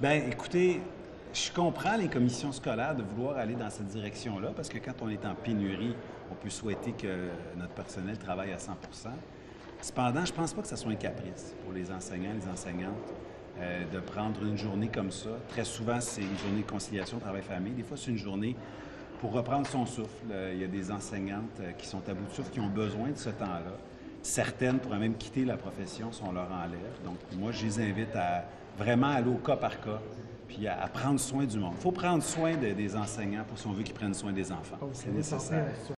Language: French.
Bien, écoutez, je comprends les commissions scolaires de vouloir aller dans cette direction-là, parce que quand on est en pénurie, on peut souhaiter que notre personnel travaille à 100. Cependant, je ne pense pas que ce soit un caprice pour les enseignants, les enseignantes, de prendre une journée comme ça. Très souvent, c'est une journée de conciliation travail-famille. Des fois, c'est une journée pour reprendre son souffle. Il y a des enseignantes qui sont à bout de souffle, qui ont besoin de ce temps-là. Certaines pourraient même quitter la profession si on leur enlève. Donc, moi, je les invite à vraiment aller au cas par cas, puis à prendre soin du monde. Il faut prendre soin des enseignants pour si on veut qu'ils prennent soin des enfants. Donc, C'est vous tentez nécessaire.